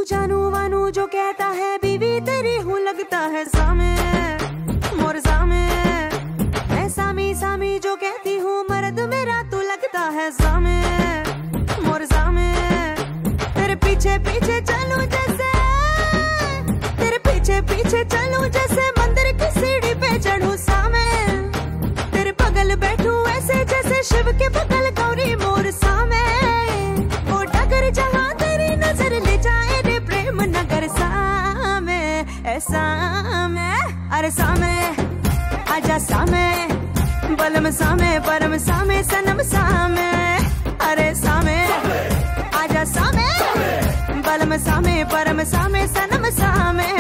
जानू वानू जो कहता है बीवी तेरी हूँ लगता है सामे मोर सामे। मैं सामी सामी जो कहती हूँ मर्द मेरा तू लगता है सामे मोर सामे। तेरे पीछे पीछे चलूं जैसे, तेरे पीछे पीछे चलूं जैसे मंदिर की सीढ़ी पे चढ़ूं सामे। तेरे बगल बैठूं ऐसे जैसे शिव के बगल गौरी मोर सामे। ओ डगर जहाँ तेरी नजर ले जाए रे प्रेम नगर सामे ऐसा में। अरे सामे आजा सामे बलम सामे परम सामे सनम सामे। अरे सामे आजा सामे बलम सामे परम सामे सनम सामे।